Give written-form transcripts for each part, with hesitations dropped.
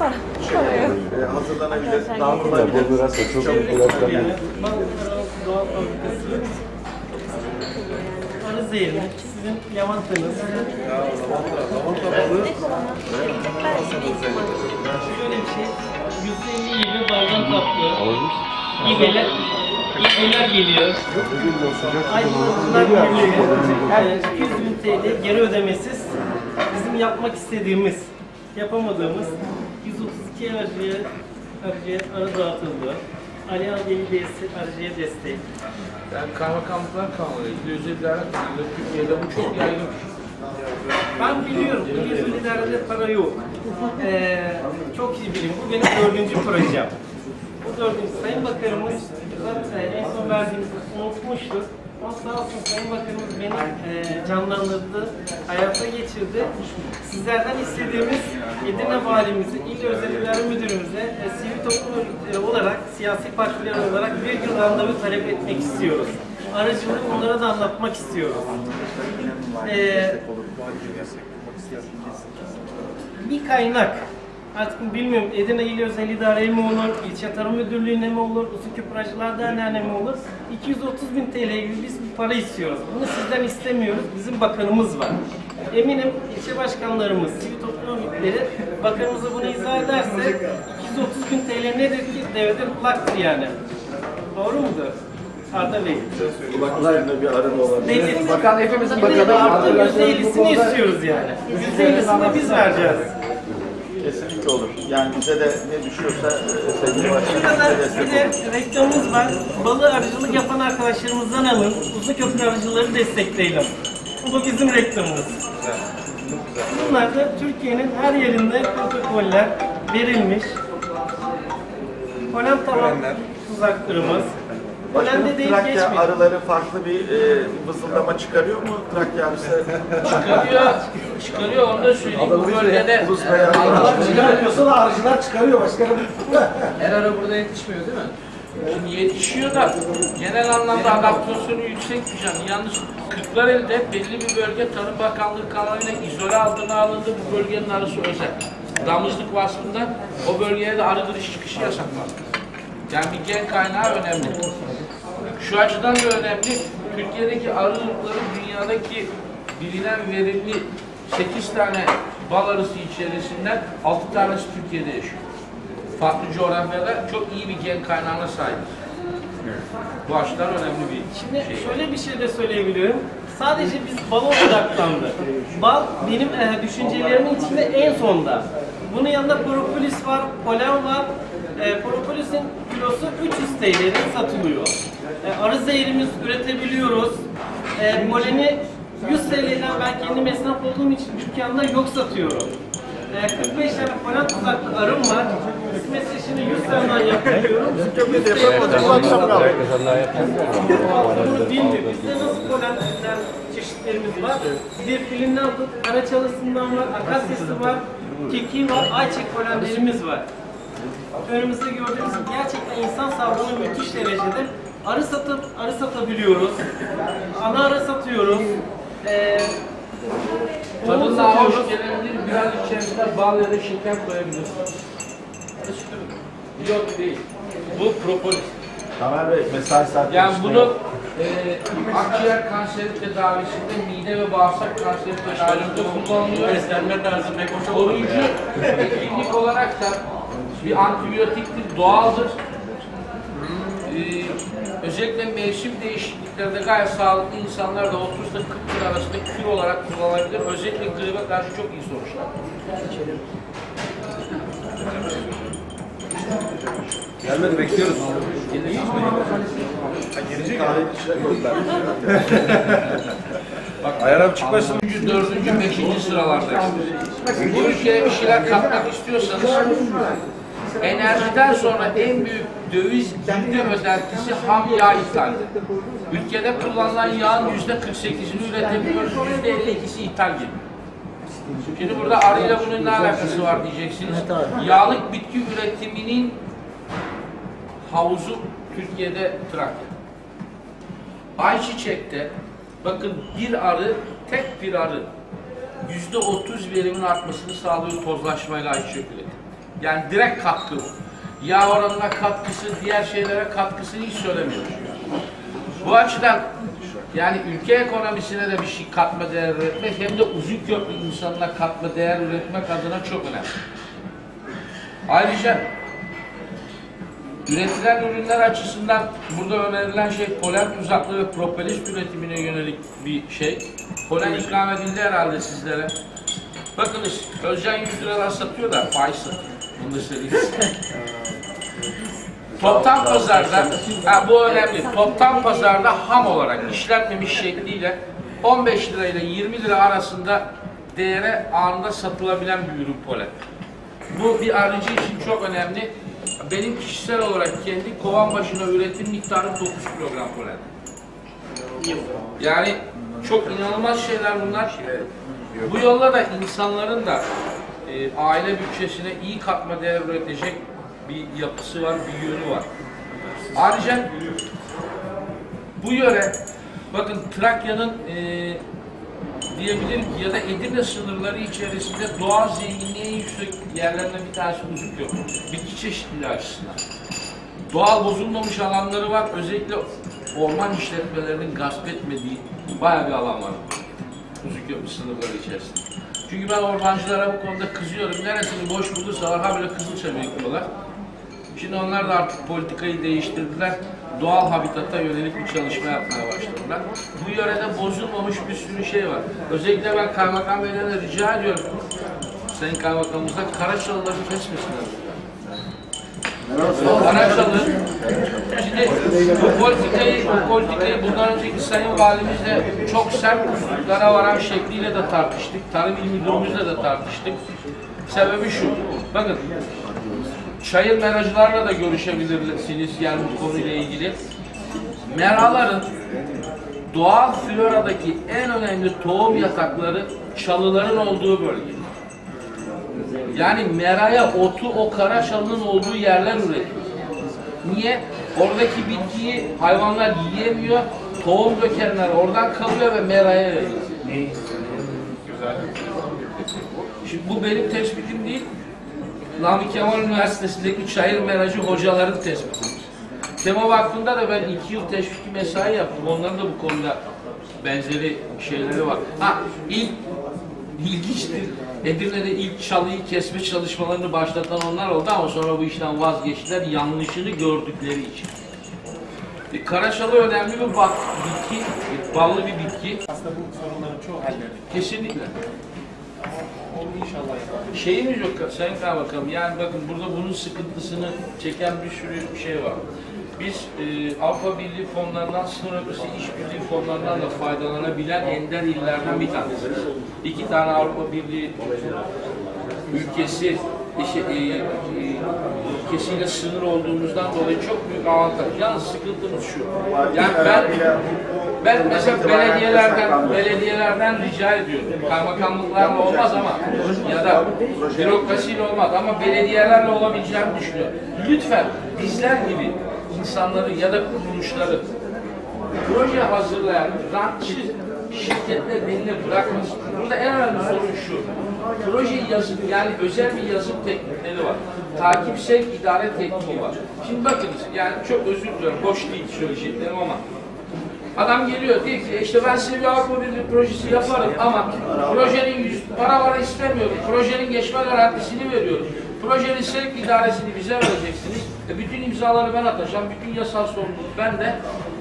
hazırlanabilir, dağıtılabilir. Doğal fabrikası. Arı zehirli, sizin lavantanız. Lavanta balığı. Şöyle bir şey, %50 gibi baldan kaplı. İğneler geliyor. Aydınlatıcılar geliyor. 200 bin TL geri ödemesiz bizim yapmak istediğimiz, yapamadığımız 132 arıcıya arı dağıtıldı. Ali Belediyesi arıcıya destek. Yani kaymakamlıklar kanunu, özellikler kanunu, Türkiye'de bu çok yaygın. Ben biliyorum, özelliklerde para yok. Çok iyi biliyorum. Bu benim 4. projem. Bu 4. Sayın Bakanımız en son verdiğimizi unutmuştuk. Ama sağ olsun Sayın Bakanımız beni canlandırdı, hayata geçirdi. Sizlerden istediğimiz Edirne Valimizi, İl Özel İdare Müdürümüze, sivil toplum örgütleri olarak, siyasi partiler olarak bir gün randevu talep etmek istiyoruz. Aracılığı onlara da anlatmak istiyoruz. Bir kaynak, artık bilmiyorum Edirne İl Özel İdare'ye mi olur, İlçe Tarım Müdürlüğü'ne mi olur, Uzunköprü Arıcılar Derneği'ne mi olur? 230 bin TL gibi biz bir para istiyoruz. Bunu sizden istemiyoruz, bizim bakanımız var. Eminim ilçe başkanlarımız, sivil toplum örgütleri bakanımıza bunu izah ederse 230 bin TL nedir ki? Devletin kulaktır yani. Doğru mudur? Arda Bey. Kulaklarında bir arı da olabilir. Bakan hepimizin bakanı %50'sini istiyoruz yani. %50'sini de biz vereceğiz. Kesinlikle olur. Yani bize de ne düşüyorsa sevgili başkanım Burada bize da destek bir de olur. reklamımız var. Balığı arıcılık yapan arkadaşlarımızdan alın. Uzunköprü arıcıları destekleyelim. Bu da bizim reklamımız. Bunlar da Türkiye'nin her yerinde protokoller verilmiş. Polen tavan tuzaklarımız. Polende değil Trakya geçmiyor. arıları farklı bir vızıldama çıkarıyor mu? Trakya arısı Çıkarıyor onu da söyleyeyim. Bu bölgede arılar Çıkarmıyorsa da arıcılar çıkarıyor başkanım. her ara burada yetişmiyor değil mi? Şimdi yetişiyor da genel anlamda adaptasyonu yüksek bir canlı. Yalnız Kırklareli'de belli bir bölge Tarım Bakanlığı kanalıyla izole altına alındı. Bu bölgenin arısı özel. Damızlık vasfından o bölgeye de arı giriş çıkışı yasaklandı. Yani bir gen kaynağı önemli. Şu açıdan da önemli. Türkiye'deki arı ırkları dünyadaki bilinen verimli 8 tane bal arısı içerisinden 6 tanesi Türkiye'de yaşıyor. Farklı coğrafyada çok iyi bir gen kaynağına sahip. Bu açıdan önemli bir Şimdi şey. şöyle bir şey de söyleyebilirim. Sadece biz bala odaklandık. Bal benim düşüncelerimin içinde en sonda. Bunun yanında propolis var, polen var. Propolisin kilosu 300 TL'den satılıyor. Arı zehirimiz üretebiliyoruz. Poleni 100 TL'den ben kendim esnaf olduğum için dükkanda yok satıyorum. 45 tane polen tuzaklı arım var. Mesela şimdi 100 tane yapıyorum. köprüde yapamadım. Bu akşam kaldı. Bunu bilmiyor. Bizde nasıl polenler çeşitlerimiz var? Zirfilinden tut, karaçalısından var, akasyası var, keki var, ayçiçek polenlerimiz var. Önümüzde gördüğünüz gibi gerçekten insan sağlığına müthiş derecede arı satabiliyoruz. Ana arı satıyoruz. Tadında hoş gelebilir, biraz içerisinde bal ya da şeker koyabilirsiniz. Yok değil. Bu propolis. Tamer Bey, mesai saati. Yani bunu akciğer kanseri tedavisinde, mide ve bağırsak kanseri tedavisinde kullanılıyor. Beslenme tarzı pek hoş Koruyucu klinik olarak da bir antibiyotiktir, doğaldır. Özellikle mevsim değişikliklerinde gayet sağlıklı insanlar da 30 ile 40 yıl arasında kür olarak kullanılabilir. Özellikle gribe karşı çok iyi sonuçlar. Gelmedi bekliyoruz. Gelecek kahve dışına gözler. Bak Ayhan abi çıkmasın. 4. 5. sıralardayız. Bu ülkeye bir şeyler katmak istiyorsanız enerjiden sonra en büyük döviz girdi özellikisi ham yağ ithali. Ülkede kullanılan yağın %48'ini üretebiliyoruz, %52'si ithal geliyor. Şimdi burada arıyla bunun ne alakası var diyeceksiniz. Yağlık bitki üretiminin havuzu Türkiye'de Trakya. Ayçiçek'te bakın bir arı, tek bir arı %30 verimin artmasını sağlıyor tozlaşmayla ayçiçek üretimi. Yani direkt katkı. Yağ oranına katkısı, diğer şeylere katkısını hiç söylemiyoruz. Bu açıdan yani ülke ekonomisine de bir şey katma değer üretmek hem de Uzunköprü insanına katma değer üretmek adına çok önemli. Ayrıca üretilen ürünler açısından burada önerilen şey polen tuzaklı ve propolis üretimine yönelik bir şey. Polen ikram edildi herhalde sizlere. Bakınız Özcan 100 liradan satıyor da faiz satıyor. Bunu da söyleyeyim. Toptan pazarda, bu önemli, toptan pazarda ham olarak işlenmemiş şekliyle 15 lira ile 20 lira arasında değere anında satılabilen bir ürün polen. Bu bir arıcı için çok önemli. Benim kişisel olarak kendi kovan başına üretim miktarı 9 kilogram polen. Yani çok inanılmaz şeyler bunlar. Bu yolla da insanların da aile bütçesine iyi katma değer üretecek bir yapısı var, bir yönü var. Ayrıca bu yöre, bakın Trakya'nın diyebilirim ya da Edirne sınırları içerisinde doğal zenginliği en yüksek yerlerinden bir tanesi Uzunköprü. Bitki çeşitliliği açısından. Doğal bozulmamış alanları var. Özellikle orman işletmelerinin gasp etmediği bayağı bir alan var Uzunköprü sınırları içerisinde. Çünkü ben ormancılara bu konuda kızıyorum. Neresini boş bulursalar habire Kızılçam ekliyorlar. Şimdi onlar da artık politikayı değiştirdiler. Doğal habitata yönelik bir çalışma yapmaya başladılar. Bu yörede bozulmamış bir sürü şey var. Özellikle ben Kaymakam Bey'den de rica ediyorum. Sayın Kaymakamımızdan Karaçalıları kesmesinler. Karaçalı, şimdi bu politikayı bundan önceki Sayın Valimizle çok sert usullara varan şekliyle de tartıştık. Tarım İl Müdürümüzle de tartıştık. Sebebi şu, bakın çayır meracılarla da görüşebilirsiniz yani bu konuyla ilgili. Meraların doğal floradaki en önemli tohum yatakları çalıların olduğu bölge. Yani meraya otu o kara çalının olduğu yerler üretiyor. Niye? Oradaki bitkiyi hayvanlar yiyemiyor, tohum dökenler oradan kalıyor ve meraya veriyor. Şimdi bu benim tespitim değil. Namık Kemal Üniversitesi'ndeki çayır meracı hocaların tespiti. Tema Vakfı'nda da ben 2 yıl teşviki mesai yaptım. Onların da bu konuda benzeri şeyleri var. İlginçtir. Edirne'de ilk çalıyı kesme çalışmalarını başlatan onlar oldu ama sonra bu işten vazgeçtiler yanlışını gördükleri için. Karaçalı önemli bir bitki, ballı bir bitki. Aslında bu sorunların çoğu halleder. Kesinlikle. Onu inşallah yapar. Şeyimiz yok Sayın Kaymakam, yani bakın burada bunun sıkıntısını çeken bir sürü şey var. Biz Avrupa Birliği fonlarından, sınır ötesi işbirliği fonlarından da faydalanabilen ender illerden bir tanesiyiz. 2 tane Avrupa Birliği ülkesiyle sınır olduğumuzdan dolayı çok büyük avantaj. Yalnız sıkıntımız şu. Yani ben mesela belediyelerden rica ediyorum. Kaymakamlıklarla olmaz ama ya da bürokrasiyle olmaz ama belediyelerle olabileceğini düşünüyorum. Lütfen bizler gibi insanları ya da kuruluşları proje hazırlayan rantçı şirketler eline bırakmasın. Burada en önemli sorun şu. Proje yazım, yani özel bir yazım teknikleri var. Takip sevk idare tekniği var. Şimdi bakınız, yani çok özür diliyorum, boş değil söyleyeceklerim ama adam geliyor diyor ki işte ben size bir Avrupa Birliği projesi yaparım ama projenin para istemiyorum. Projenin geçme garantisini veriyorum. Projenin sevk idaresini bize vereceksiniz. Bütün imzaları ben atacağım. Bütün yasal sorumluluk bende.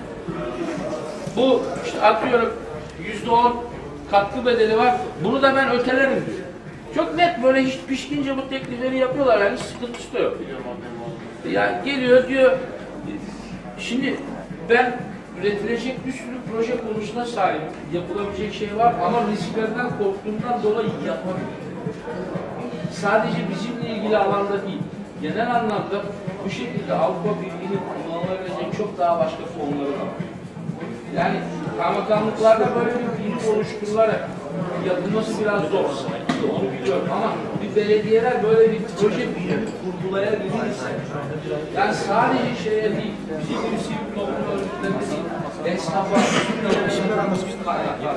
Bu işte atıyorum %10 katkı bedeli var. Bunu da ben ötelerim diyor. Çok net böyle hiç pişkince bu teklifleri yapıyorlar yani hiç sıkıntısı da yok. Yani geliyor diyor şimdi ben üretilecek bir sürü proje konusuna sahip yapılabilecek şey var ama risklerden korktuğumdan dolayı yapamıyorum. Sadece bizimle ilgili alanda değil, genel anlamda bu şekilde Avrupa Birliği'nin kullanılabilecek çok daha başka fonları var. Yani kaymakamlıklarda böyle bir birim oluşturularak yapılması biraz zor. Onu biliyorum ama bir belediyeler böyle bir proje birimi kurgulayabilirse yani sadece şeye değil, bizim gibi sivil toplum örgütlerine değil, esnafa,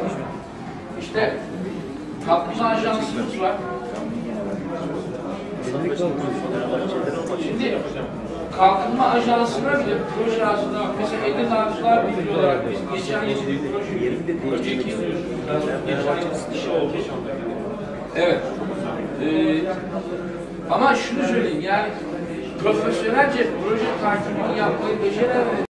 işte katkı ajansımız var. Şimdi Kalkınma Ajansı'na bile proje ağzına bak. Mesela Edin Arzular Birliği olarak biz geçen yıl bir proje, önceki yıl geçen yıl işi oldu. Evet. Ama şunu söyleyeyim yani profesyonelce proje takibini yapmayı beceren